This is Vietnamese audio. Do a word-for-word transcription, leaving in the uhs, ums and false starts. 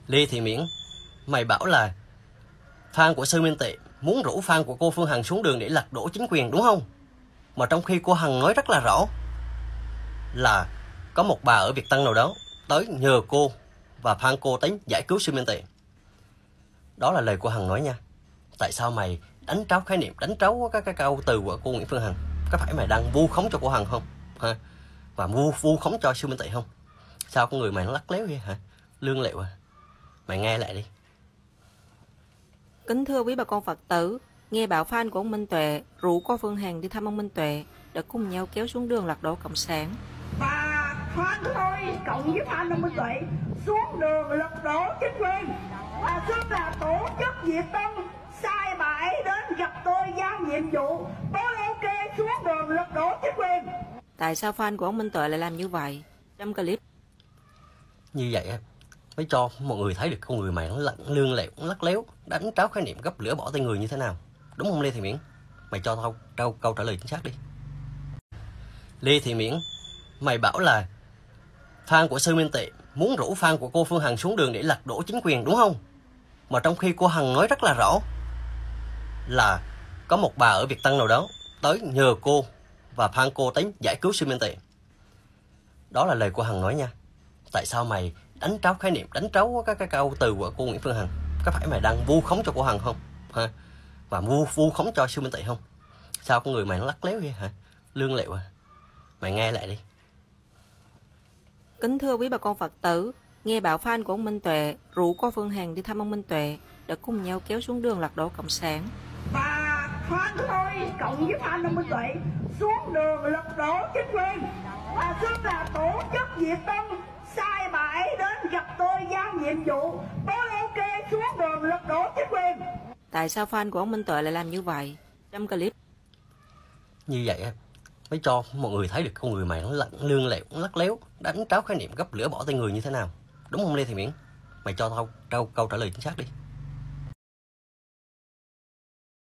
Lê Thị Miễn, mày bảo là fan của Sư Minh Tuệ muốn rủ fan của cô Phương Hằng xuống đường để lật đổ chính quyền đúng không? Mà trong khi cô Hằng nói rất là rõ là có một bà ở Việt Tân nào đó tới nhờ cô và fan cô tới giải cứu Sư Minh Tuệ. Đó là lời cô Hằng nói nha. Tại sao mày đánh tráo khái niệm, đánh tráo các cái câu từ của cô Nguyễn Phương Hằng? Có phải mày đang vu khống cho cô Hằng không? Ha? Và vu vu khống cho Sư Minh Tuệ không? Sao con người mày nó lắc léo vậy hả? Lương liệu à? Mày nghe lại đi. Kính thưa quý bà con Phật tử, nghe bảo fan của ông Minh Tuệ rủ cô Phương Hằng đi thăm ông Minh Tuệ để cùng nhau kéo xuống đường lật đổ cộng sản. Và fan tôi cộng với fan ông Minh Tuệ xuống đường lật đổ chính quyền và xưng là tổ chức Việt Tân sai bà ấy đến gặp tôi giao nhiệm vụ tôi ok xuống đường lật đổ chính quyền. Tại sao fan của ông Minh Tuệ lại làm như vậy? Trong clip như vậy á mới cho mọi người thấy được con người mày nó lận lương lẹo, nó lắc léo, đánh tráo khái niệm gấp lửa bỏ tay người như thế nào, đúng không Lê Thị Miễn? Mày cho tao câu, câu trả lời chính xác đi. Lê Thị Miễn, mày bảo là fan của Sư Minh Tuệ muốn rủ fan của cô Phương Hằng xuống đường để lật đổ chính quyền đúng không? Mà trong khi cô Hằng nói rất là rõ là có một bà ở Việt Tân nào đó tới nhờ cô và fan cô tới giải cứu Sư Minh Tuệ. Đó là lời cô Hằng nói nha. Tại sao mày đánh tráo khái niệm, đánh tráo các cái câu từ của cô Nguyễn Phương Hằng? Có phải mày đang vu khống cho cô Hằng không? Ha? Và vu vu khống cho Sư Minh Tuệ không? Sao con người mày nó lắc léo vậy hả? Lương liệu à? Mày nghe lại đi. Kính thưa quý bà con Phật tử, nghe bảo fan của ông Minh Tuệ rủ cô Phương Hằng đi thăm ông Minh Tuệ để cùng nhau kéo xuống đường lật đổ cộng sản. Và fan tôi cộng với fan ông Minh Tuệ xuống đường lật đổ chính quyền và xưng là tổ chức Việt Tân sai bà ấy đến gặp tôi giao nhiệm vụ tôi ok xuống đường lật đổ chính quyền. Tại sao fan của ông Minh Tuệ lại làm như vậy? Trong clip như vậy á mới cho mọi người thấy được con người mày nó lận lương lẹo, nó lắc léo, đánh tráo khái niệm gấp lửa bỏ tay người như thế nào, đúng không Lê Thị Miễn? Mày cho tao câu, câu trả lời chính xác đi.